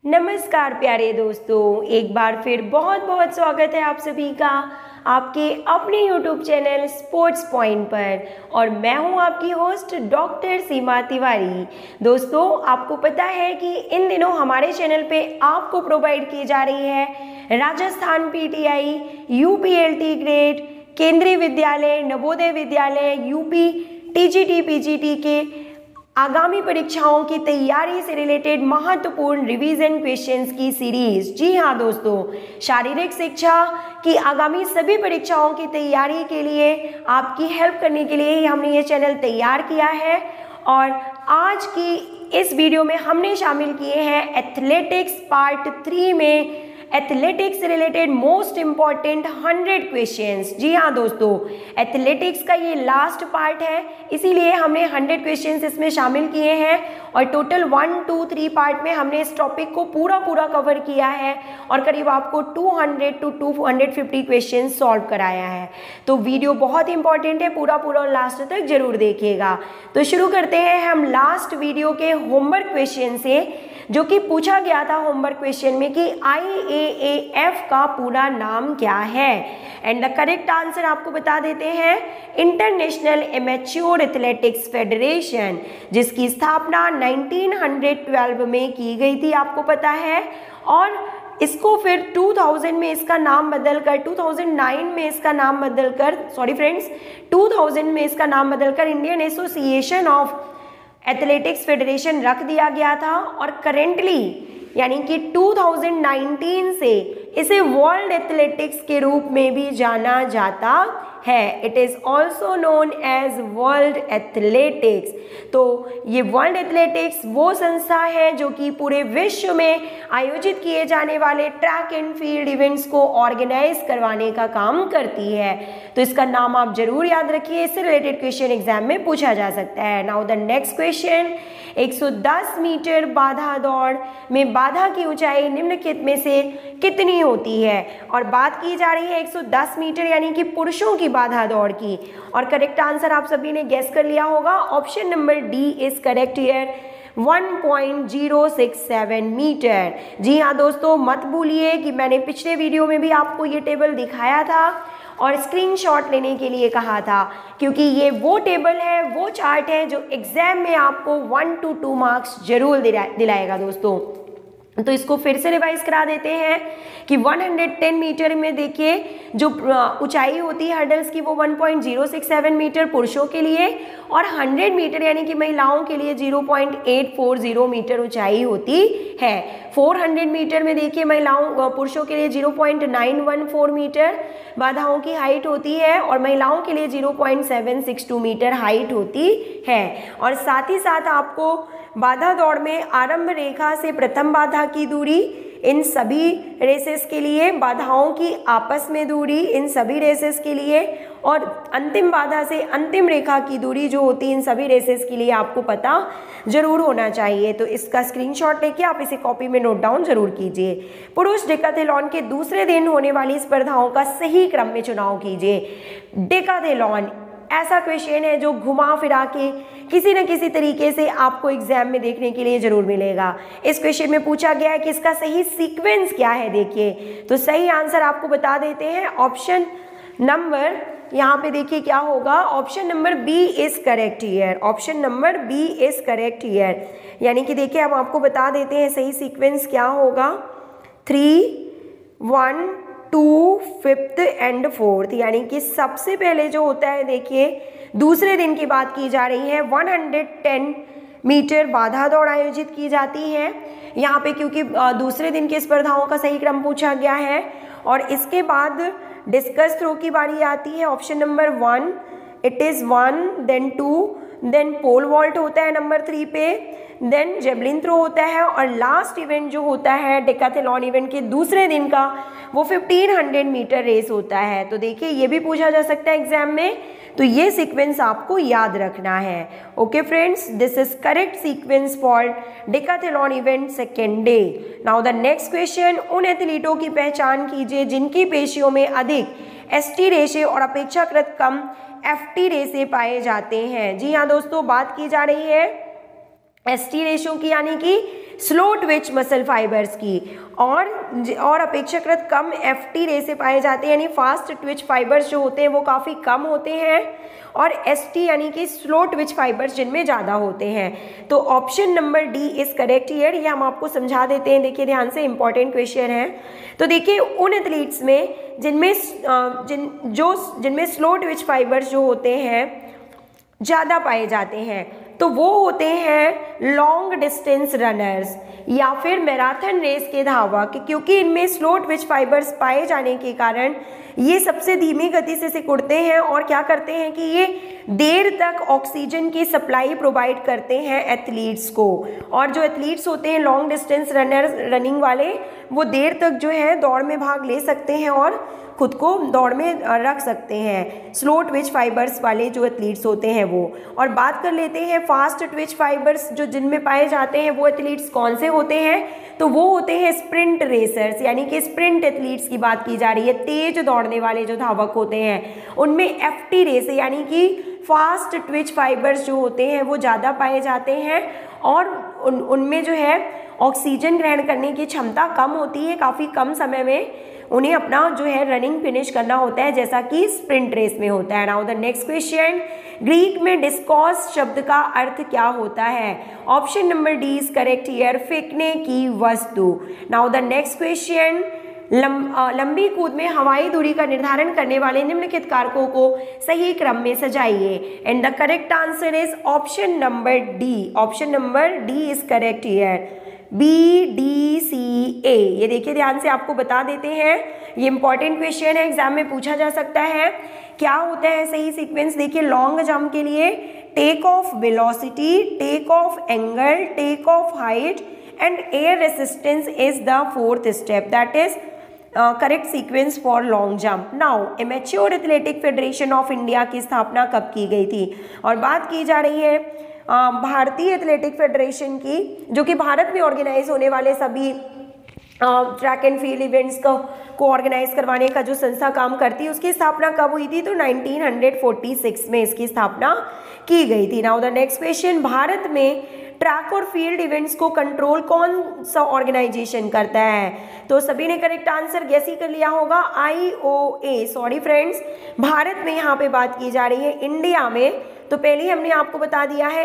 नमस्कार प्यारे दोस्तों, एक बार फिर बहुत बहुत स्वागत है आप सभी का आपके अपने YouTube चैनल स्पोर्ट्स पॉइंट पर। और मैं हूं आपकी होस्ट डॉक्टर सीमा तिवारी। दोस्तों, आपको पता है कि इन दिनों हमारे चैनल पे आपको प्रोवाइड की जा रही है राजस्थान PTI, UPLT ग्रेड, केंद्रीय विद्यालय, Navodaya Vidyalaya, UP TGT PGT के आगामी परीक्षाओं की तैयारी से रिलेटेड महत्वपूर्ण रिवीजन क्वेश्चंस की सीरीज। जी हाँ दोस्तों, शारीरिक शिक्षा की आगामी सभी परीक्षाओं की तैयारी के लिए आपकी हेल्प करने के लिए ही हमने ये चैनल तैयार किया है। और आज की इस वीडियो में हमने शामिल किए हैं एथलेटिक्स पार्ट 3 में एथलेटिक्स से रिलेटेड मोस्ट इंपॉर्टेंट 100 क्वेश्चंस। जी हाँ दोस्तों, एथलेटिक्स का ये लास्ट पार्ट है, इसीलिए हमने 100 क्वेश्चंस इसमें शामिल किए हैं। और टोटल 1, 2, 3 पार्ट में हमने इस टॉपिक को पूरा कवर किया है और करीब आपको 200 to 250 क्वेश्चन सॉल्व कराया है। तो वीडियो बहुत इंपॉर्टेंट है, पूरा लास्ट तक जरूर देखिएगा। तो शुरू करते हैं हम लास्ट वीडियो के होमवर्क क्वेश्चन से, जो कि पूछा गया था होमवर्क क्वेश्चन में कि IAAF का पूरा नाम क्या है। एंड द करेक्ट आंसर आपको बता देते हैं, इंटरनेशनल एमेच्योर एथलेटिक्स फेडरेशन, जिसकी स्थापना 1912 में की गई थी, आपको पता है। और इसको फिर 2000 में इसका नाम बदलकर 2009 में इसका नाम बदलकर 2000 में इसका नाम बदलकर Indian association of athletics federation रख दिया गया था। और करेंटली यानी कि 2019 से इसे वर्ल्ड एथलेटिक्स के रूप में भी जाना जाता है। It is also known as world athletics. तो ये वर्ल्ड एथलेटिक्स वो संस्था है जो कि पूरे विश्व में आयोजित किए जाने वाले ट्रैक एंड फील्ड इवेंट्स को ऑर्गेनाइज करवाने का काम करती है। तो इसका नाम आप जरूर याद रखिए, इससे रिलेटेड क्वेश्चन एग्जाम में पूछा जा सकता है। Now the next question, 110 metre बाधा दौड़ में बाधा की ऊंचाई निम्नलिखित में से कितनी होती है। और बात की जा रही है 110 मीटर यानी कि पुरुषों की बाधा दौड़ की। और करेक्ट आंसर आप सभी ने गेस कर लिया होगा, option number D is correct here, 1.067 metre. जी हाँ दोस्तों, मत भूलिए कि मैंने पिछले वीडियो में भी आपको ये टेबल दिखाया था और स्क्रीनशॉट लेने के लिए कहा था, क्योंकि ये वो टेबल है, वो चार्ट है जो एग्जाम में आपको 1 to 2 मार्क्स जरूर दिलाएगा दोस्तों। तो इसको फिर से रिवाइज करा देते हैं कि 110 मीटर में देखिए जो ऊंचाई होती है हर्डल्स की वो 1.067 मीटर पुरुषों के लिए, और 100 मीटर यानी कि महिलाओं के लिए 0.840 मीटर ऊंचाई होती है। 400 मीटर में देखिए पुरुषों के लिए 0.914 मीटर बाधाओं की हाइट होती है और महिलाओं के लिए 0.762 मीटर हाइट होती है। और साथ ही साथ आपको बाधा दौड़ में आरंभ रेखा से प्रथम बाधा की दूरी, इन सभी रेसेस के लिए बाधाओं की आपस में दूरी इन सभी रेसेस के लिए, और अंतिम बाधा से अंतिम रेखा की दूरी जो होती है इन सभी रेसेस के लिए आपको पता जरूर होना चाहिए। तो इसका स्क्रीनशॉट लेके आप इसे कॉपी में नोट डाउन जरूर कीजिए। पुरुष डेकाथलॉन के दूसरे दिन होने वाली स्पर्धाओं का सही क्रम में चुनाव कीजिए। डेकाथलॉन ऐसा क्वेश्चन है जो घुमा फिरा के किसी न किसी तरीके से आपको एग्जाम में देखने के लिए जरूर मिलेगा। इस क्वेश्चन में पूछा गया है कि इसका सही सीक्वेंस क्या है। देखिए, तो सही आंसर आपको बता देते हैं, ऑप्शन नंबर यहाँ पे देखिए क्या होगा, option number B is correct here, option number B is correct here. यानी कि देखिए हम आपको बता देते हैं सही सीक्वेंस क्या होगा, 3, 1, 2, 5th एंड 4th। यानी कि सबसे पहले जो होता है देखिए दूसरे दिन की बात की जा रही है, 110 मीटर बाधा दौड़ आयोजित की जाती है यहाँ पे, क्योंकि दूसरे दिन की स्पर्धाओं का सही क्रम पूछा गया है। और इसके बाद डिस्कस थ्रो की बारी आती है, option number 1, it is 1, then 2, then pole vault होता है नंबर 3 पे, देन जेवलिन थ्रो होता है, और लास्ट इवेंट जो होता है डेकाथलॉन इवेंट के दूसरे दिन का वो 1500 मीटर रेस होता है। तो देखिए ये भी पूछा जा सकता है एग्जाम में, तो ये सीक्वेंस आपको याद रखना है। Okay friends, this is correct sequence for decathlon event second day. Now the next question, उन एथलीटों की पहचान कीजिए जिनकी पेशियों में अधिक ST रेशे और अपेक्षाकृत कम FT रेशे पाए जाते हैं। जी हाँ दोस्तों, बात की जा रही है ST रेशो की, यानी कि स्लो ट्विच मसल फाइबर्स की और अपेक्षाकृत कम एफटी रेसे पाए जाते हैं, यानी फास्ट ट्विच फाइबर्स जो होते हैं वो काफ़ी कम होते हैं, और एसटी यानी कि स्लो ट्विच फाइबर्स जिनमें ज़्यादा होते हैं। तो option number D is correct here. ये हम आपको समझा देते हैं, देखिए ध्यान से, इंपॉर्टेंट क्वेश्चन है। तो देखिए उन एथलीट्स में जिनमें स्लो ट्विच फाइबर्स जो होते हैं ज़्यादा पाए जाते हैं, तो वो होते हैं लॉन्ग डिस्टेंस रनर्स या फिर मैराथन रेस के धावक, क्योंकि इनमें स्लो ट्विच फाइबर्स पाए जाने के कारण ये सबसे धीमी गति से सिकुड़ते हैं और क्या करते हैं कि ये देर तक ऑक्सीजन की सप्लाई प्रोवाइड करते हैं एथलीट्स को। और जो एथलीट्स होते हैं लॉन्ग डिस्टेंस रनिंग वाले, वो देर तक जो है दौड़ में भाग ले सकते हैं और खुद को दौड़ में रख सकते हैं, स्लो ट्विच फाइबर्स वाले जो एथलीट्स होते हैं वो। और बात कर लेते हैं फास्ट ट्विच फाइबर्स जो जिनमें पाए जाते हैं, वो एथलीट्स कौन से होते हैं, तो वो होते हैं स्प्रिंट रेसर्स, यानी कि स्प्रिंट एथलीट्स की बात की जा रही है। तेज दौड़ने वाले जो धावक होते हैं उनमें एफटी रेस यानी कि फास्ट ट्विच फाइबर्स जो होते हैं वो ज़्यादा पाए जाते हैं, और उनमें जो है ऑक्सीजन ग्रहण करने की क्षमता कम होती है, काफ़ी कम समय में उन्हें अपना जो है रनिंग फिनिश करना होता है, जैसा कि स्प्रिंट रेस में होता है। Now the next question, Greek में डिस्कॉस शब्द का अर्थ क्या होता है? Option number D is correct here, फेंकने की वस्तु। नाउ द नेक्स्ट क्वेश्चन, लंबी कूद में हवाई दूरी का निर्धारण करने वाले निम्नलिखित कारकों को सही क्रम में सजाइए। And the correct answer is option number D. Option number D is correct here, BDCA। ये देखिए ध्यान से, आपको बता देते हैं, ये इंपॉर्टेंट क्वेश्चन है, एग्जाम में पूछा जा सकता है। क्या होता है सही सीक्वेंस? देखिए लॉन्ग जंप के लिए take off velocity, take off angle, take off height and air resistance is the fourth step, that is correct sequence for long jump. Now amateur athletic federation of India की स्थापना कब की गई थी? और बात की जा रही है भारतीय एथलेटिक फेडरेशन की, जो कि भारत में ऑर्गेनाइज होने वाले सभी ट्रैक एंड फील्ड इवेंट्स को ऑर्गेनाइज करवाने का जो संस्था काम करती है, उसकी स्थापना कब हुई थी? तो 1946 में इसकी स्थापना की गई थी। Now the next question, Bharat में ट्रैक और फील्ड इवेंट्स को कंट्रोल कौन सा ऑर्गेनाइजेशन करता है? तो सभी ने करेक्ट आंसर गैस ही कर लिया होगा, IOA। सॉरी फ्रेंड्स, भारत में यहाँ पे बात की जा रही है, इंडिया में तो पहले ही हमने आपको बता दिया है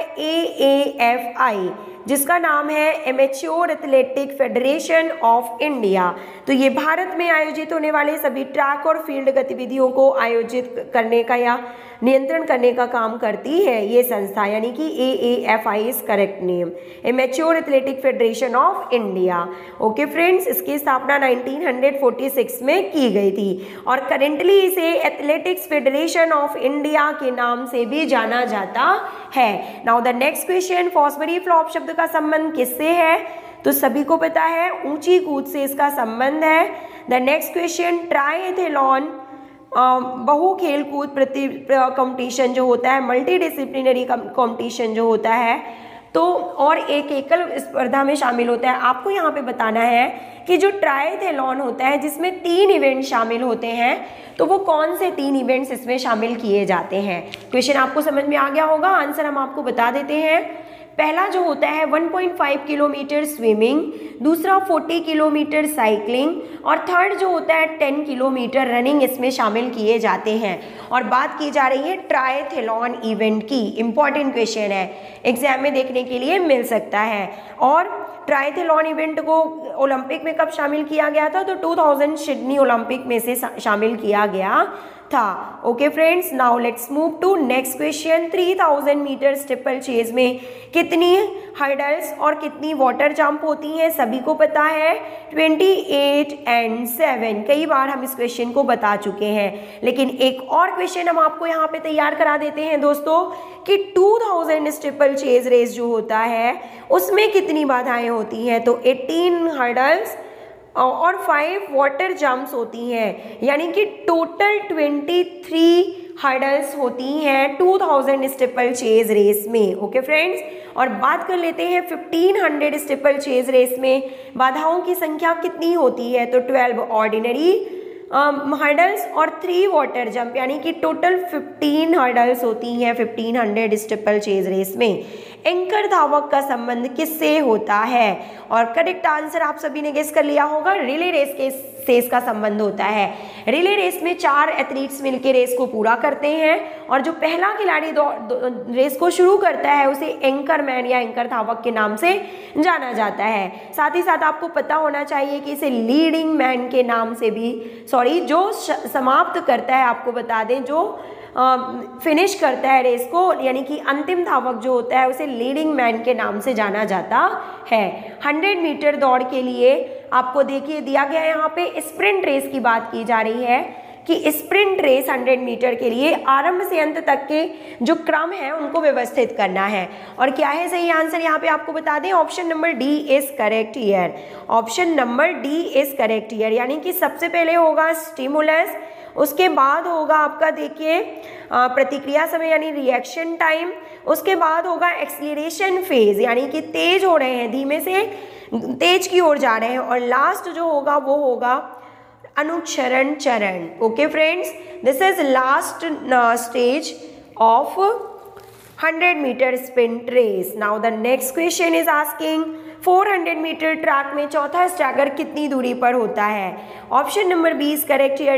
AAFI, जिसका नाम है amateur athletic federation of India. तो ये भारत में आयोजित होने वाले सभी ट्रैक और फील्ड गतिविधियों को आयोजित करने का या नियंत्रण करने का काम करती है ये संस्था, यानी कि AAFI is correct name, amateur athletic federation of India. Okay friends, इसकी स्थापना 1946 में की गई थी और करेंटली इसे एथलेटिक्स फेडरेशन ऑफ इंडिया के नाम से भी जाना जाता है। Now the next question, Fosbury flop शब्द का संबंध किससे है? तो सभी को पता है, ऊंची कूद से इसका संबंध है। द नेक्स्ट क्वेश्चन, ट्रायथलॉन बहु खेल कूद कंपटीशन जो होता है, मल्टी डिसिप्लिनरी कंपटीशन जो होता है, तो और एक एकल स्पर्धा में शामिल होता है। आपको यहाँ पे बताना है कि जो ट्रायथलॉन होता है जिसमें 3 इवेंट शामिल होते हैं, तो वो कौन से 3 इवेंट्स इसमें शामिल किए जाते हैं? क्वेश्चन आपको समझ में आ गया होगा, आंसर हम आपको बता देते हैं। पहला जो होता है 1.5 किलोमीटर स्विमिंग, दूसरा 40 किलोमीटर साइकिलिंग और थर्ड जो होता है 10 किलोमीटर रनिंग इसमें शामिल किए जाते हैं। और बात की जा रही है ट्रायथलॉन इवेंट की, इंपॉर्टेंट क्वेश्चन है, एग्जाम में देखने के लिए मिल सकता है। और ट्रायथलॉन इवेंट को ओलंपिक में कब शामिल किया गया था? तो 2000 सिडनी ओलंपिक में से शामिल किया गया था। Okay friends, now let's move to next question. 3000 metre steeplechase में कितनी हर्डल्स और कितनी वाटर जंप होती हैं? सभी को पता है 28 एंड 7। कई बार हम इस क्वेश्चन को बता चुके हैं, लेकिन एक और क्वेश्चन हम आपको यहाँ पे तैयार करा देते हैं दोस्तों कि 2000 स्टीपल चेज रेस जो होता है उसमें कितनी बाधाएं होती हैं? तो 18 हर्डल्स और 5 वाटर जंप्स होती हैं, यानी कि टोटल 23 हर्डल्स होती हैं 2000 स्टीपल चेज रेस में। ओके फ्रेंड्स, और बात कर लेते हैं 1500 स्टीपल चेज रेस में बाधाओं की संख्या कितनी होती है? तो 12 ऑर्डिनरी हर्डल्स और 3 वाटर जंप, यानी कि टोटल 15 हर्डल्स होती हैं 1500 स्टीपल चेज रेस में। एंकर धावक का संबंध किससे होता है? और करेक्ट आंसर आप सभी ने गेस कर लिया होगा, रिले रेस के से इसका संबंध होता है। रिले रेस में 4 एथलीट्स मिलकर रेस को पूरा करते हैं और जो पहला खिलाड़ी रेस को शुरू करता है उसे एंकर मैन या एंकर धावक के नाम से जाना जाता है। साथ ही साथ आपको पता होना चाहिए कि इसे लीडिंग मैन के नाम से भी, जो समाप्त करता है, आपको बता दें, जो फिनिश करता है रेस को, यानी कि अंतिम धावक जो होता है उसे लीडिंग मैन के नाम से जाना जाता है। 100 मीटर दौड़ के लिए आपको देखिए दिया गया है यहाँ पे स्प्रिंट रेस की बात की जा रही है कि स्प्रिंट रेस 100 मीटर के लिए आरंभ से अंत तक के जो क्रम है उनको व्यवस्थित करना है। और क्या है सही आंसर यहाँ पे आपको बता दें, option number D is correct here. Option number D is correct here, यानी कि सबसे पहले होगा स्टिमुलस, उसके बाद होगा आपका देखिए प्रतिक्रिया समय यानी रिएक्शन टाइम, उसके बाद होगा एक्सीलरेशन फेज यानी कि तेज हो रहे हैं, धीमे से तेज की ओर जा रहे हैं, और लास्ट जो होगा वो होगा अनुचरण चरण। Okay friends, this is last stage of 100 metre sprint race. Now the next question is asking 400 metre track में चौथा स्टैगर कितनी दूरी पर होता है? Option number B is correct here,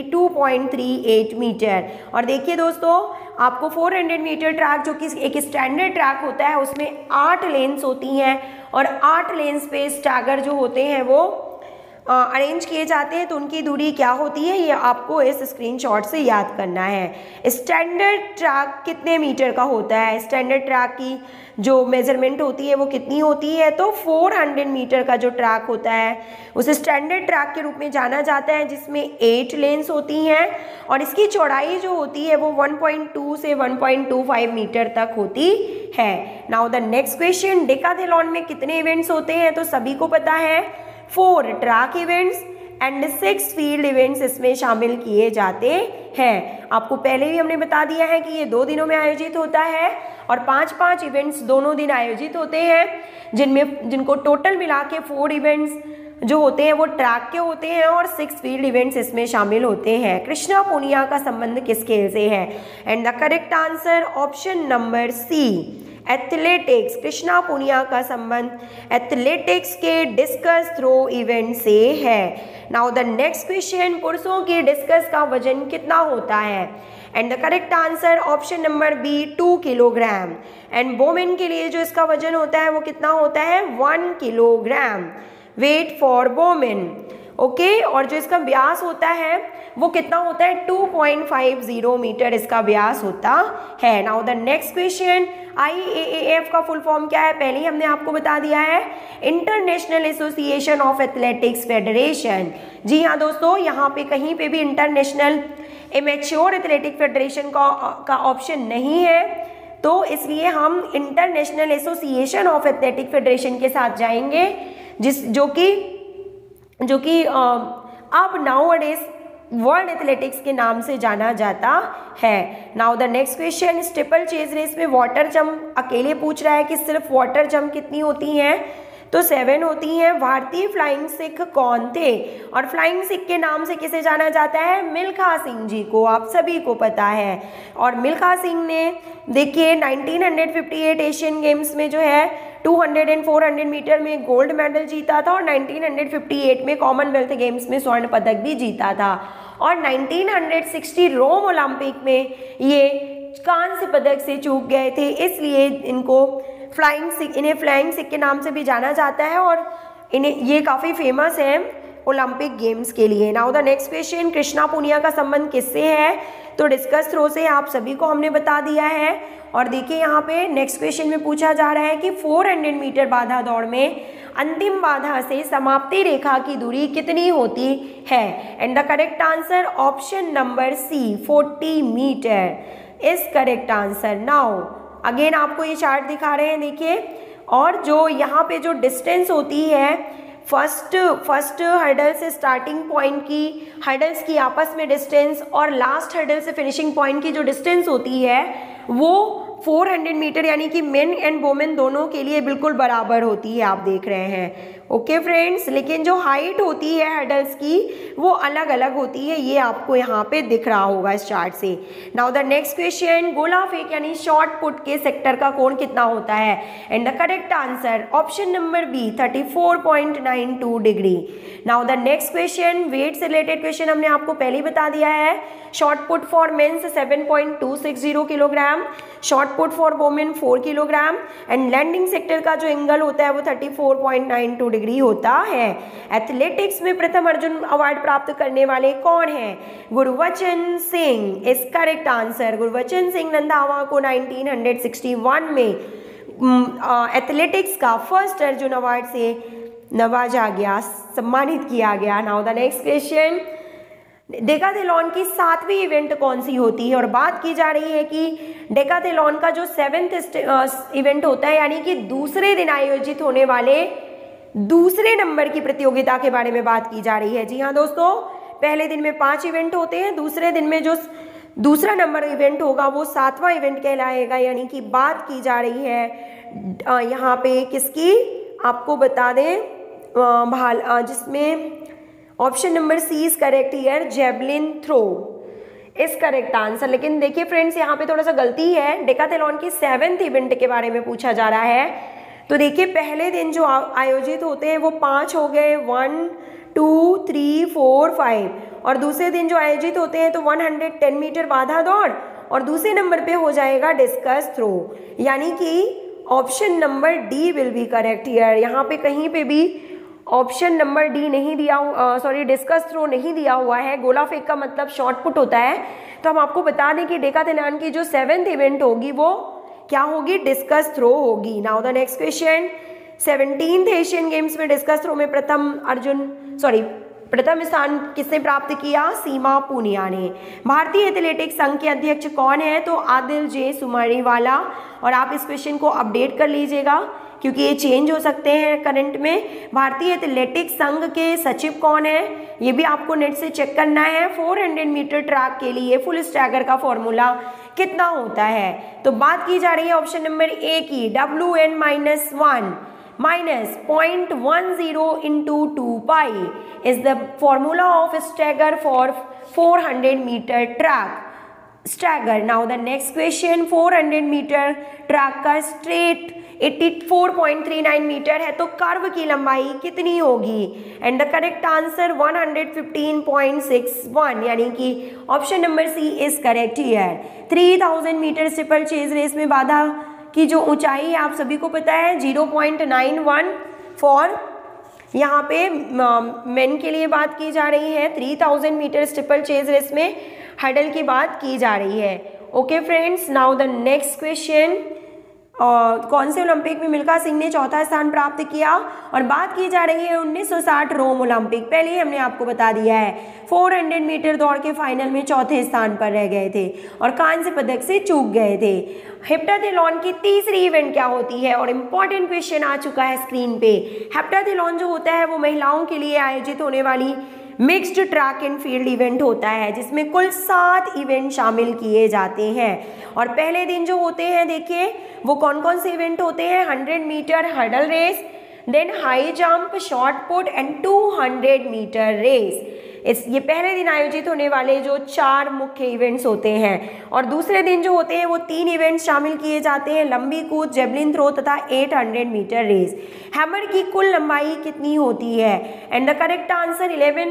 22.38 metre. और देखिए दोस्तों, आपको 400 मीटर ट्रैक जो कि एक स्टैंडर्ड ट्रैक होता है उसमें 8 लेन्स होती हैं और 8 लेन्स पे स्टैगर जो होते हैं वो अरेंज किए जाते हैं, तो उनकी दूरी क्या होती है ये आपको इस स्क्रीनशॉट से याद करना है। स्टैंडर्ड ट्रैक कितने मीटर का होता है? स्टैंडर्ड ट्रैक की जो मेजरमेंट होती है वो कितनी होती है? तो 400 मीटर का जो ट्रैक होता है उसे स्टैंडर्ड ट्रैक के रूप में जाना जाता है, जिसमें 8 लेन्स होती हैं और इसकी चौड़ाई जो होती है वो 1.2 से 1.25 मीटर तक होती है। Now the next question, decathlon में कितने इवेंट्स होते हैं? तो सभी को पता है 4 track events and 6 field events इसमें शामिल किए जाते हैं। आपको पहले ही हमने बता दिया है कि ये 2 दिनों में आयोजित होता है और 5-5 इवेंट्स दोनों दिन आयोजित होते हैं, जिनको टोटल मिला के 4 इवेंट्स जो होते हैं वो ट्रैक के होते हैं और 6 फील्ड इवेंट्स इसमें शामिल होते हैं। कृष्णा पूनिया का संबंध किस खेल से है? And the correct answer option number C, athletics. Krishna Poonia का संबंध एथलेटिक्स के डिस्कस थ्रो इवेंट से है। नाउ द नेक्स्ट क्वेश्चन, पुरुषों के डिस्कस का वजन कितना होता है? And the correct answer option number B, 2 kilogram. And women के लिए जो इसका वजन होता है वो कितना होता है? 1 kilogram. Weight for women. Okay, और जो इसका व्यास होता है वो कितना होता है? 2.50 मीटर इसका व्यास होता है। Now the next question, IAAF का फुल फॉर्म क्या है? पहले ही हमने आपको बता दिया है, international association of athletics federation. जी हाँ दोस्तों, यहाँ पे कहीं पे भी इंटरनेशनल एमेच्योर एथलेटिक फेडरेशन का ऑप्शन नहीं है, तो इसलिए हम international association of athletic federation के साथ जाएंगे, जो कि अब नाउअडेज वर्ल्ड एथलेटिक्स के नाम से जाना जाता है। Now the next question, steeplechase race में वाटर जंप अकेले पूछ रहा है कि सिर्फ वाटर जंप कितनी होती हैं? तो 7 होती हैं। भारतीय फ्लाइंग सिख कौन थे? और फ्लाइंग सिख के नाम से किसे जाना जाता है? मिल्खा सिंह जी को, आप सभी को पता है। और मिल्खा सिंह ने देखिए 1958 एशियन गेम्स में जो है 200 और 400 मीटर में गोल्ड मेडल जीता था और 1958 में कॉमनवेल्थ गेम्स में स्वर्ण पदक भी जीता था और 1960 रोम ओलंपिक में ये कांस्य पदक से चूक गए थे, इसलिए इन्हें फ्लाइंग सिख के नाम से भी जाना जाता है और ये काफ़ी फेमस है ओलंपिक गेम्स के लिए। Now the next question, Krishna Poonia का संबंध किससे है? तो डिस्कस थ्रो से, आप सभी को हमने बता दिया है। और देखिए यहाँ पे नेक्स्ट क्वेश्चन में पूछा जा रहा है कि 400 मीटर बाधा दौड़ में अंतिम बाधा से समाप्ति रेखा की दूरी कितनी होती है? And the correct answer option number C, 40 metre is correct answer. Now again आपको ये चार्ट दिखा रहे हैं, देखिए, और जो यहाँ पे जो डिस्टेंस होती है फर्स्ट हर्डल से स्टार्टिंग पॉइंट की हर्डल्स की आपस में डिस्टेंस और लास्ट हर्डल से फिनिशिंग पॉइंट की जो डिस्टेंस होती है वो 400 मीटर यानी कि मेन एंड वोमेन दोनों के लिए बिल्कुल बराबर होती है, आप देख रहे हैं। ओके फ्रेंड्स, लेकिन जो हाइट होती है हर्डल्स की वो अलग अलग होती है, ये आपको यहाँ पे दिख रहा होगा इस चार्ट से। नाउ द नेक्स्ट क्वेश्चन, गोला फेंक यानी शॉर्ट पुट के सेक्टर का कोण कितना होता है? And the correct answer option number B 34.92 degree. Now the next question, weight से रिलेटेड क्वेश्चन हमने आपको पहले ही बता दिया है। Shot put for men's 7.260 kilogram, shot put for women 4 kilogram and landing sector का जो एंगल होता है वो 34.92 डिग्री होता है। एथलेटिक्स में प्रथम अर्जुन अवार्ड प्राप्त करने वाले कौन हैं? Gurbachan Singh is correct answer. Gurbachan Singh Randhawa को 1961 में एथलेटिक्स का फर्स्ट अर्जुन अवार्ड से नवाजा गया, सम्मानित किया गया। Now the next question, decathlon की 7वीं इवेंट कौन सी होती है? और बात की जा रही है कि डेकाथलॉन का जो 7th इवेंट होता है, यानी कि दूसरे दिन आयोजित होने वाले दूसरे नंबर की प्रतियोगिता के बारे में बात की जा रही है। जी हाँ दोस्तों, पहले दिन में 5 इवेंट होते हैं, दूसरे दिन में जो दूसरा नंबर इवेंट होगा वो 7वां इवेंट कहलाएगा। यानी कि बात की जा रही है यहाँ पे किसकी, आपको बता दें जिसमें option number C is correct here, javelin throw is correct answer. लेकिन देखिए फ्रेंड्स, यहाँ पे थोड़ा सा गलती है, डेकाथलॉन की 7th इवेंट के बारे में पूछा जा रहा है। तो देखिए पहले दिन जो आयोजित होते हैं वो 5 हो गए, 1 2 3 4 5, और दूसरे दिन जो आयोजित होते हैं तो 110 मीटर बाधा दौड़, और दूसरे नंबर पे हो जाएगा डिस्कस थ्रो। यानी कि option number D will be correct here. यहाँ पे कहीं पे भी ऑप्शन नंबर डी नहीं दिया, डिस्कस थ्रो नहीं दिया हुआ है। गोला फेंक का मतलब शॉर्ट पुट होता है। तो हम आपको बता दें कि डेकाथलॉन की जो 7th इवेंट होगी वो क्या होगी, डिस्कस थ्रो होगी। Now the next question, 17th Asian games में डिस्कस थ्रो में प्रथम स्थान किसने प्राप्त किया? सीमा पूनिया ने। भारतीय एथलेटिक्स संघ के अध्यक्ष कौन है? तो आदिल जे सुमारीवाला। और आप इस क्वेश्चन को अपडेट कर लीजिएगा क्योंकि ये चेंज हो सकते हैं करंट में। भारतीय एथलेटिक्स संघ के सचिव कौन है, ये भी आपको नेट से चेक करना है। 400 मीटर ट्रैक के लिए फुल स्टैगर का फॉर्मूला कितना होता है? तो बात की जा रही है ऑप्शन नंबर ए की, WN-1 minus 0.10 into 2 pi is the formula of stagger for 400 meter track. Stagger. Now the next question, 400 metre track का स्ट्रेट 84.39 मीटर है, तो कर्व की लंबाई कितनी होगी? एंड द करेक्ट आंसर 115.61, यानी कि option number C is correct here. 3000 metre steeplechase race में बाधा की जो ऊंचाई है आप सभी को पता है 0.91 फॉर, यहाँ पे मेन के लिए बात की जा रही है। 3000 मीटर स्टीपल चेज रेस में हर्डल की बात की जा रही है। Okay friends, now the next question, कौन से ओलंपिक में मिल्खा सिंह ने 4था स्थान प्राप्त किया? और बात की जा रही है 1960 रोम ओलंपिक। पहले ही हमने आपको बता दिया है 400 मीटर दौड़ के फाइनल में 4थे स्थान पर रह गए थे और कांस्य पदक से चूक गए थे। हेप्टाथलॉन की तीसरी इवेंट क्या होती है? और इम्पॉर्टेंट क्वेश्चन आ चुका है स्क्रीन पे। हेप्टाथलॉन जो होता है वो महिलाओं के लिए आयोजित होने वाली mixed track and field event होता है जिसमें कुल 7 इवेंट शामिल किए जाते हैं। और पहले दिन जो होते हैं देखिए वो कौन कौन से इवेंट होते हैं? 100 metre hurdle race, then high jump, shot put and 200 metre race. ये पहले दिन आयोजित होने वाले जो 4 मुख्य इवेंट्स होते हैं। और दूसरे दिन जो होते हैं वो 3 इवेंट्स शामिल किए जाते हैं, लंबी कूद, जेवलिन थ्रो तथा 800 मीटर रेस। हैमर की कुल लंबाई कितनी होती है? And the correct answer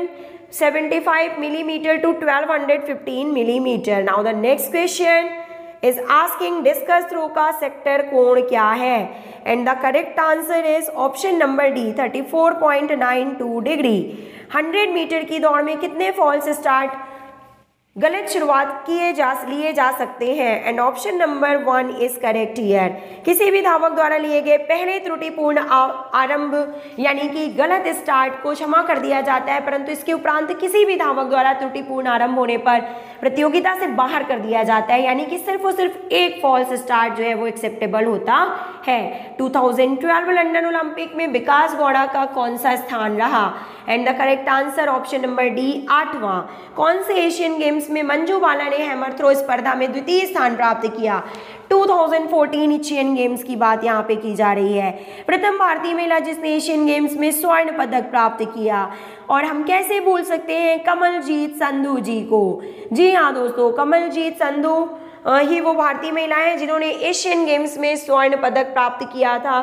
1175 millimetre to 1215 millimetre. Now the next question is asking discus throw का सेक्टर कोण क्या है? And the correct answer is option number D 34.92 degree. 100 metre की दौड़ में कितने फॉल्स स्टार्ट गलत शुरुआत लिए जा सकते हैं? And option number 1 is correct here. किसी भी धावक द्वारा लिए गए पहले त्रुटिपूर्ण आरंभ यानी कि गलत स्टार्ट को क्षमा कर दिया जाता है, परंतु इसके उपरांत किसी भी धावक द्वारा त्रुटिपूर्ण आरंभ होने पर प्रतियोगिता से बाहर कर दिया जाता है, यानी कि सिर्फ और सिर्फ एक फॉल्स स्टार्ट जो है वो एक्सेप्टेबल होता है। 2012 लंदन ओलंपिक में विकास गौड़ा का कौन सा स्थान रहा? And the correct answer option number D 8वां। कौन से एशियन गेम्स में मंजू बाला ने हैमर थ्रो स्पर्धा में द्वितीय स्थान प्राप्त किया? 2014 एशियन गेम्स की बात यहाँ पे की जा रही है। प्रथम भारतीय महिला जिसने एशियन गेम्स में स्वर्ण पदक प्राप्त किया, और हम कैसे भूल सकते हैं कमलजीत संधू जी को। जी हाँ दोस्तों, कमलजीत संधू ही वो भारतीय महिला हैं जिन्होंने एशियन गेम्स में स्वर्ण पदक प्राप्त किया था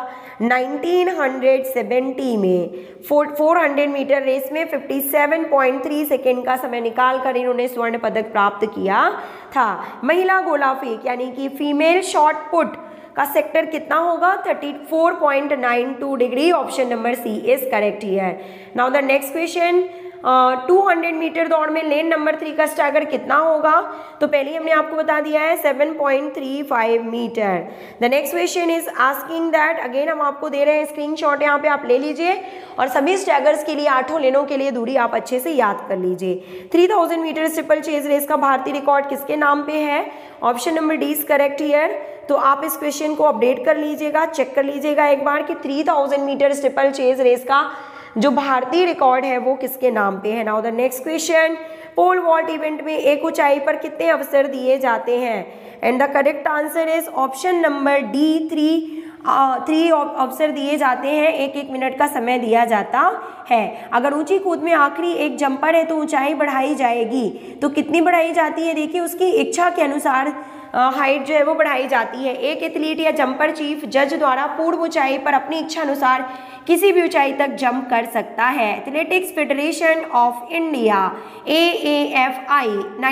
1970 में। 400 मीटर रेस में 57.3 सेकेंड का समय निकाल कर इन्होंने स्वर्ण पदक प्राप्त किया था। महिला गोला फेंक यानी कि फीमेल शॉट पुट का सेक्टर कितना होगा? 34.92 डिग्री। Option number C is correct here. Now the next question, 200 metre दौड़ में लेन नंबर 3 का स्टैगर कितना होगा? तो पहले हमने आपको बता दिया है 7.35 metre. The next question is asking that, again हम आपको दे रहे हैं स्क्रीनशॉट, यहाँ पे आप ले लीजिए और सभी स्टैगर्स के लिए 8 लेनों के लिए दूरी आप अच्छे से याद कर लीजिए। 3000 मीटर स्टीपल चेज रेस का भारतीय रिकॉर्ड किसके नाम पे है? Option number D is correct here. तो आप इस क्वेश्चन को अपडेट कर लीजिएगा, चेक कर लीजिएगा एक बार कि 3000 मीटर स्टीपल चेज रेस का जो भारतीय रिकॉर्ड है वो किसके नाम पे है। Now the next question, pole vault event में एक ऊंचाई पर कितने अवसर दिए जाते हैं? And the correct answer is option number D 3 अवसर दिए जाते हैं। 1 मिनट का समय दिया जाता है। अगर ऊंची कूद में आखिरी एक जंपर है तो ऊंचाई बढ़ाई जाएगी, तो कितनी बढ़ाई जाती है? देखिए उसकी इच्छा के अनुसार हाइट जो है वो बढ़ाई जाती है। एक एथलीट या जंपर चीफ जज द्वारा पूर्व ऊंचाई पर अपनी इच्छा अनुसार किसी भी ऊंचाई तक जंप कर सकता है। Athletics federation of India AAFI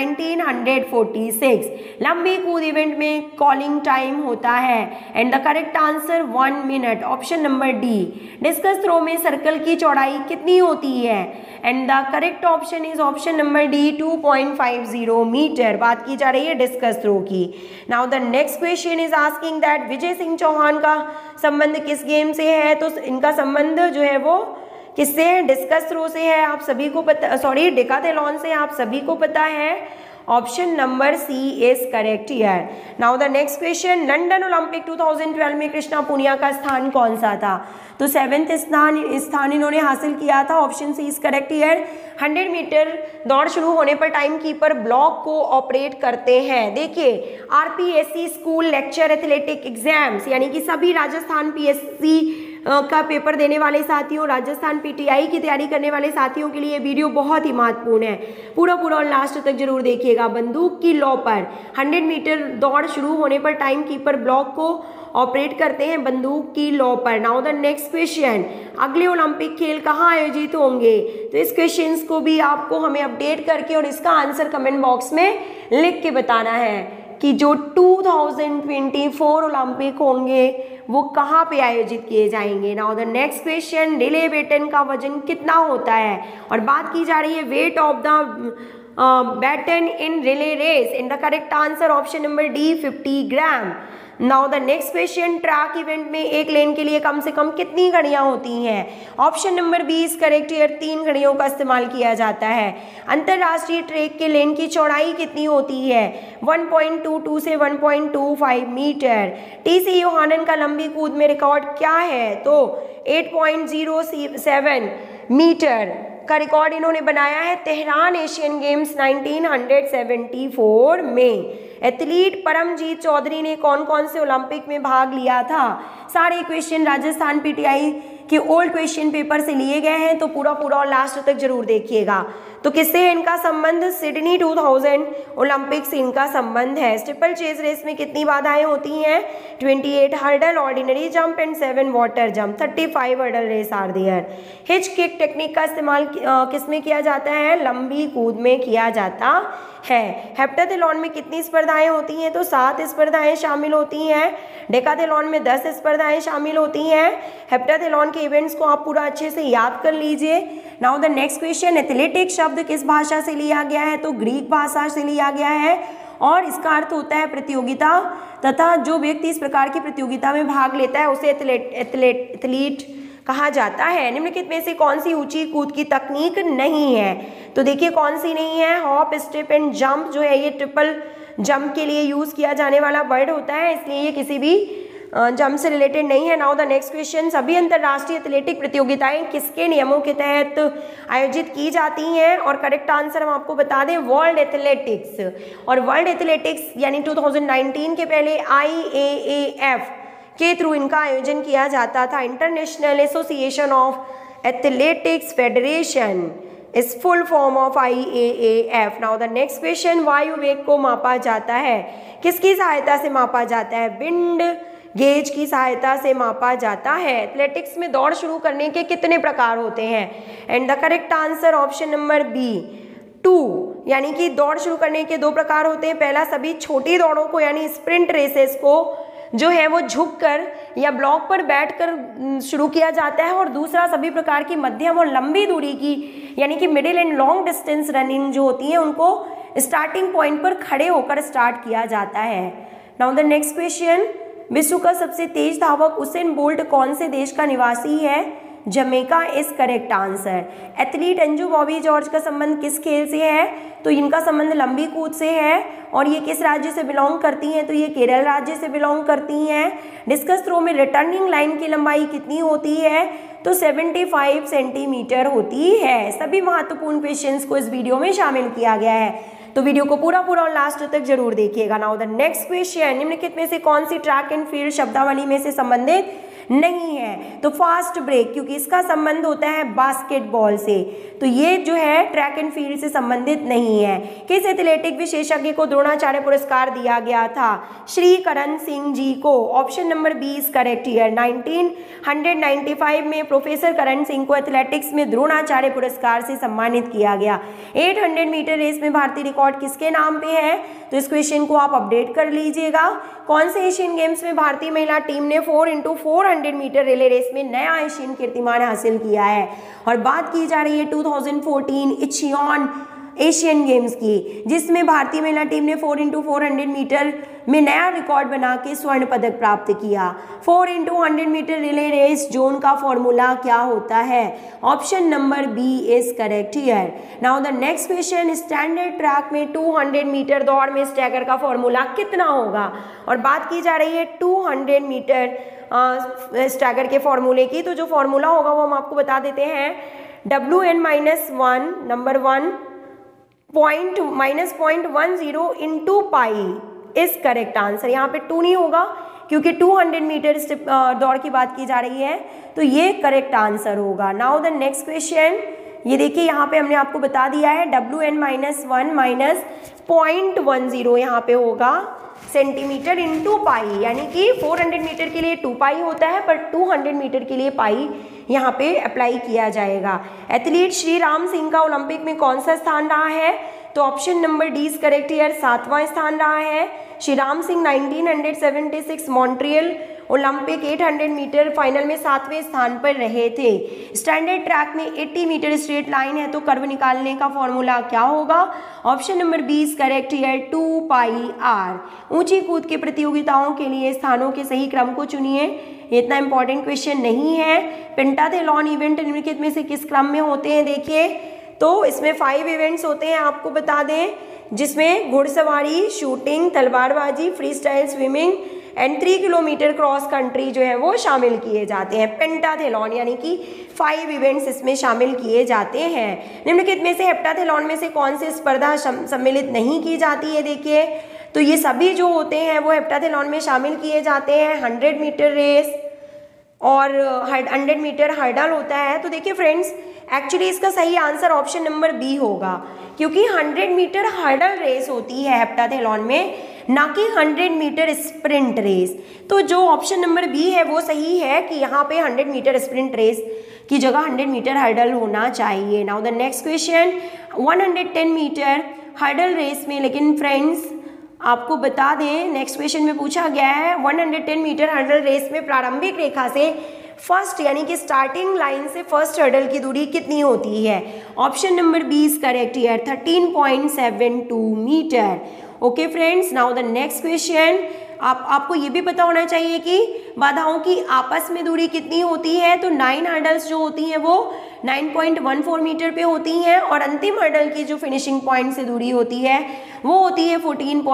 1946 लंबी कूद इवेंट में कॉलिंग टाइम होता है। एंड द करेक्ट आंसर 1 मिनट। Option number D. Discus throw में सर्कल की चौड़ाई कितनी होती है? And the correct option is option number D 2.50 metre. बात की जा रही है डिस्कस थ्रो की। Now the next question is asking that Vijay Singh Chauhan का संबंध किस गेम से है? तो इनका संबंध जो है वो किससे है? डिस्कस थ्रो से है। आप सभी को पता, सॉरी डेकाथलॉन से आप सभी को पता है। Option number C is correct here. Now the next question, London Olympic 2012 में कृष्णा पुनिया का स्थान कौन सा था? तो 7th स्थान इन्होंने हासिल किया था। Option C is correct here. 100 metre दौड़ शुरू होने पर टाइम कीपर ब्लॉक को ऑपरेट करते हैं। देखिए RPSC school lecture athletic exams यानी कि सभी राजस्थान PSC का पेपर देने वाले साथियों, राजस्थान PTI की तैयारी करने वाले साथियों के लिए वीडियो बहुत ही महत्वपूर्ण है। पूरा और लास्ट तक जरूर देखिएगा। बंदूक की लौ पर 100 मीटर दौड़ शुरू होने पर टाइम कीपर ब्लॉक को ऑपरेट करते हैं बंदूक की लौ पर। नाउ द नेक्स्ट क्वेश्चन, अगले ओलंपिक खेल कहाँ आयोजित होंगे? तो इस क्वेश्चन को भी आपको हमें अपडेट करके और इसका आंसर कमेंट बॉक्स में लिख के बताना है कि जो 2024 ओलंपिक होंगे वो कहाँ पे आयोजित किए जाएंगे। Now the next question, relay baton का वजन कितना होता है? और बात की जा रही है weight of the baton in relay race. In the correct answer option number D 50 gram. Now the next question, track event में एक लेन के लिए कम से कम कितनी घड़ियां होती हैं? Option number B is correct here. 3 घड़ियों का इस्तेमाल किया जाता है। अंतरराष्ट्रीय ट्रैक के लेन की चौड़ाई कितनी होती है? 1.22 से 1.25 मीटर। TC यूहानन का लंबी कूद में रिकॉर्ड क्या है? तो 8.07 मीटर का रिकॉर्ड इन्होंने बनाया है तेहरान एशियन गेम्स 1974 में। एथलीट परमजीत चौधरी ने कौन कौन से ओलंपिक में भाग लिया था? सारे क्वेश्चन राजस्थान PTI के ओल्ड क्वेश्चन पेपर से लिए गए हैं, तो पूरा और लास्ट तक जरूर देखिएगा। तो किससे है इनका संबंध? सिडनी 2000 ओलंपिक से इनका संबंध है। स्टीपल चेज रेस में कितनी बाधाएं होती हैं? 28 hurdle, ordinary jump and 7 water jump. 35 hurdle race are there. Hitch kick technique का इस्तेमाल किसमें किया जाता है? लंबी कूद में किया जाता है। हेप्टाथलॉन में कितनी स्पर्धाएं होती हैं? तो 7 स्पर्धाएं शामिल होती हैं। डेकाथलॉन में 10 स्पर्धाएं शामिल होती हैं। हेप्टाथलॉन के इवेंट्स को आप पूरा अच्छे से याद कर लीजिए। Now the next question, athletic शब्द किस भाषा से लिया गया है? तो ग्रीक भाषा से लिया गया है और इसका अर्थ होता है प्रतियोगिता, तथा जो व्यक्ति इस प्रकार की प्रतियोगिता में भाग लेता है उसे एथलीट कहा जाता है। निम्नलिखित में से कौन सी ऊंची कूद की तकनीक नहीं है? तो देखिए कौन सी नहीं है? हॉप, स्टेप एंड जंप जो है ये ट्रिपल जंप के लिए यूज किया जाने वाला वर्ड होता है, इसलिए ये किसी भी जंप से रिलेटेड नहीं है। नाउ द नेक्स्ट क्वेश्चन, सभी अंतर्राष्ट्रीय एथलेटिक प्रतियोगिताएं किसके नियमों के तहत आयोजित की जाती हैं? और करेक्ट आंसर हम आपको बता दें, वर्ल्ड एथलेटिक्स। और वर्ल्ड एथलेटिक्स यानी 2019 के पहले IAAF के थ्रू इनका आयोजन किया जाता था। International association of athletics federation is full form of IAAF। Now the next question, वायु वेग को मापा जाता है किसकी सहायता से मापा जाता है? विंड गेज की सहायता से मापा जाता है। एथलेटिक्स में दौड़ शुरू करने के कितने प्रकार होते हैं? And the correct answer option number B 2, यानी कि दौड़ शुरू करने के 2 प्रकार होते हैं। पहला, सभी छोटी दौड़ों को यानी स्प्रिंट रेसेस को जो है वो झुककर या ब्लॉक पर बैठकर शुरू किया जाता है। और दूसरा, सभी प्रकार की मध्यम और लंबी दूरी की यानी कि middle and long distance running जो होती है उनको स्टार्टिंग पॉइंट पर खड़े होकर स्टार्ट किया जाता है। नाउ द नेक्स्ट क्वेश्चन, विश्व का सबसे तेज धावक उसेन बोल्ट कौन से देश का निवासी है? Jamaica is correct answer. Athlete Anju Bobby George का संबंध किस खेल से है? तो इनका संबंध लंबी कूद से है। और ये किस राज्य से बिलोंग करती हैं? तो ये केरल राज्य से बिलोंग करती हैं। डिस्कस थ्रो में रिटर्निंग लाइन की लंबाई कितनी होती है? तो 75 सेंटीमीटर होती है। सभी महत्वपूर्ण क्वेश्चंस को इस वीडियो में शामिल किया गया है, तो वीडियो को पूरा और लास्ट तक जरूर देखिएगा। नाउ द नेक्स्ट क्वेश्चन, निम्नलिखित में से कौन सी ट्रैक एंड फील्ड शब्दावली में से संबंधित नहीं है? तो फास्ट ब्रेक, क्योंकि इसका संबंध होता है बास्केटबॉल से, तो ये जो है ट्रैक एंड फील्ड से संबंधित नहीं है। किस एथलेटिक विशेषज्ञ को द्रोणाचार्य पुरस्कार दिया गया था? श्री करण सिंह जी को। Option number B is correct here. 1995 में प्रोफेसर करण सिंह को एथलेटिक्स में द्रोणाचार्य पुरस्कार से सम्मानित किया गया। 800 मीटर रेस में भारतीय रिकॉर्ड किसके नाम पे है? तो इस क्वेश्चन को आप अपडेट कर लीजिएगा। कौन से एशियन गेम्स में भारतीय महिला टीम ने 4x400 मीटर रिले रेस में नया एशियन कीर्तिमान हासिल किया है? और बात की जा रही है 2014 इचियॉन एशियन गेम्स की, जिसमें भारतीय महिला टीम ने 4x400 मीटर में नया रिकॉर्ड बना के स्वर्ण पदक प्राप्त किया। 4x100 metre relay race zone का फॉर्मूला क्या होता है? Option number B is correct here. Now the next question, standard track में 200 मीटर दौड़ में स्टैगर का फॉर्मूला कितना होगा? और बात की जा रही है 200 मीटर स्टैगर के फॉर्मूले की, तो जो फॉर्मूला होगा वो हम आपको बता देते हैं। WN-1 number 1 -0.10 into pi is correct answer. यहाँ पे 2 नहीं होगा क्योंकि 200 मीटर दौड़ की बात की जा रही है, तो ये करेक्ट आंसर होगा। नाउ द नेक्स्ट क्वेश्चन, ये देखिए यहाँ पे हमने आपको बता दिया है WN-1 -0.10 यहाँ पे होगा सेंटीमीटर इंटू पाई, यानी कि 400 मीटर के लिए 2 पाई होता है, पर 200 मीटर के लिए पाई यहाँ पे अप्लाई किया जाएगा। एथलीट श्री राम सिंह का ओलंपिक में कौन सा स्थान रहा है? तो option number D is correct here, 7वां स्थान रहा है। Shri Ram Singh 1976 Montreal Olympic 800 metre final में 7वें स्थान पर रहे थे। स्टैंडर्ड ट्रैक में 80 मीटर स्ट्रेट लाइन है, तो कर्व निकालने का फॉर्मूला क्या होगा? Option number B is correct here, 2πr। ऊंची कूद के प्रतियोगिताओं के लिए स्थानों के सही क्रम को चुनिए। इतना इंपॉर्टेंट क्वेश्चन नहीं है। पेंटाथलॉन इवेंट निम्नलिखित में से किस क्रम में होते हैं? देखिए, तो इसमें 5 इवेंट्स होते हैं, आपको बता दें, जिसमें घुड़सवारी, शूटिंग, तलवारबाजी, freestyle swimming and 3 kilometre cross country जो है वो शामिल किए जाते हैं। पेंटाथलॉन यानी कि 5 इवेंट्स इसमें शामिल किए जाते हैं। निम्नलिखित में से हेप्टाथलॉन में से कौन सी स्पर्धा सम्मिलित नहीं की जाती है? देखिए, तो ये सभी जो होते हैं वो हेप्टाथलॉन में शामिल किए जाते हैं। 100 मीटर रेस और 100 मीटर हर्डल होता है। तो देखिए फ्रेंड्स, एक्चुअली इसका सही आंसर ऑप्शन नंबर B होगा, क्योंकि 100 मीटर हर्डल रेस होती है हेप्टाथलॉन में, ना कि 100 मीटर स्प्रिंट रेस। तो जो ऑप्शन नंबर B है वो सही है कि यहाँ पे 100 मीटर स्प्रिंट रेस की जगह 100 मीटर हर्डल होना चाहिए। Now the next question, 110 metre hurdle race में, लेकिन फ्रेंड्स आपको बता दें नेक्स्ट क्वेश्चन में पूछा गया है 110 मीटर हर्डल रेस में प्रारंभिक रेखा से फर्स्ट यानी कि स्टार्टिंग लाइन से फर्स्ट हर्डल की दूरी कितनी होती है? Option number B is correct here, 13.72 metre. Okay friends, now the next question, आपको ये भी पता होना चाहिए कि बाधाओं की आपस में दूरी कितनी होती है। तो 9 हर्डल्स जो होती हैं वो 9.14 मीटर पे होती हैं और अंतिम हर्डल की जो फिनिशिंग पॉइंट से दूरी होती है वो होती है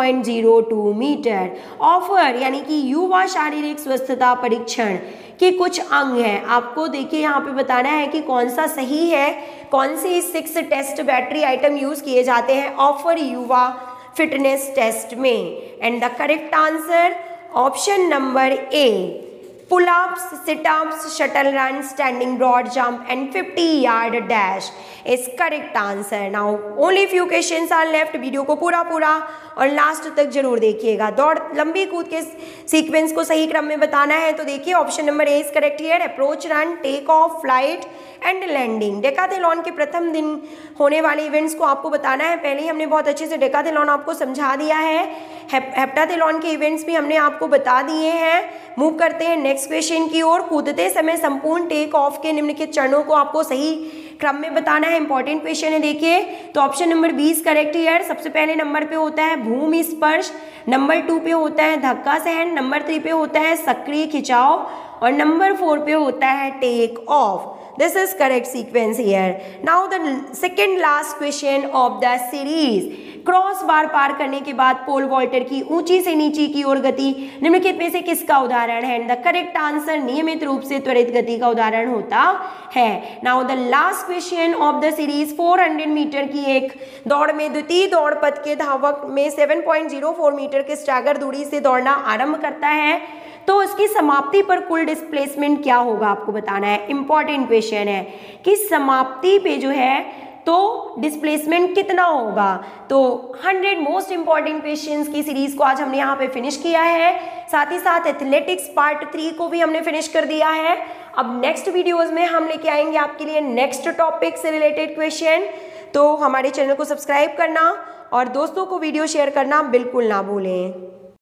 14.02 मीटर। ऑफर यानी कि युवा शारीरिक स्वस्थता परीक्षण के कुछ अंग हैं। आपको देखिए यहाँ पे बताना है कि कौन सा सही है, कौन से 6 टेस्ट बैटरी आइटम यूज किए जाते हैं ऑफर युवा फिटनेस टेस्ट में। And the correct answer option number A, pull-ups, sit-ups, shuttle run, standing broad jump and 50 yard dash is correct answer. Now only few questions are left. Video को पूरा और last तक जरूर देखिएगा। दौड़ लंबी कूद के सीक्वेंस को सही क्रम में बताना है। तो देखिए option number A is correct here, approach, run, take off, flight and landing. Decathlon के प्रथम दिन होने वाले इवेंट्स को आपको बताना है। पहले ही हमने बहुत अच्छे से डेकाथलॉन आपको समझा दिया है। हेप्टाथलॉन के इवेंट्स भी हमने आपको बता दिए हैं। मूव करते हैं नेक्स्ट क्वेश्चन की ओर। कूदते समय संपूर्ण टेक ऑफ के निम्नलिखित चरणों को आपको सही क्रम में बताना है। इंपॉर्टेंट क्वेश्चन है देखिए। तो ऑप्शन नंबर 20 करेक्ट हियर। सबसे पहले नंबर पे होता है भूमि स्पर्श, नंबर 2 पे होता है धक्का सहन, नंबर 3 पे होता है सक्रिय खिंचाव और नंबर 4 पे होता है take off. This is correct sequence here. Now the second last question of the series. Cross bar पार करने के बाद पोल वॉल्टर की ऊंची से नीची की ओर गति निम्नलिखित में से किसका उदाहरण है? द करेक्ट आंसर नियमित रूप से त्वरित गति का उदाहरण होता है। Now the last question of the series, 400 metre की एक दौड़ में द्वितीय दौड़ पथ के धावक में 7.04 मीटर के स्टैगर दूरी से दौड़ना आरंभ करता है तो उसकी समाप्ति पर कुल डिस्प्लेसमेंट क्या होगा आपको बताना है। इंपॉर्टेंट क्वेश्चन है कि समाप्ति पे जो है तो डिस्प्लेसमेंट कितना होगा। तो 100 मोस्ट इंपॉर्टेंट क्वेश्चंस की सीरीज को आज हमने यहाँ पे फिनिश किया है। साथ ही साथ एथलेटिक्स पार्ट 3 को भी हमने फिनिश कर दिया है। अब नेक्स्ट वीडियोज में हम लेके आएंगे आपके लिए नेक्स्ट टॉपिक से रिलेटेड क्वेश्चन। तो हमारे चैनल को सब्सक्राइब करना और दोस्तों को वीडियो शेयर करना बिल्कुल ना भूलें।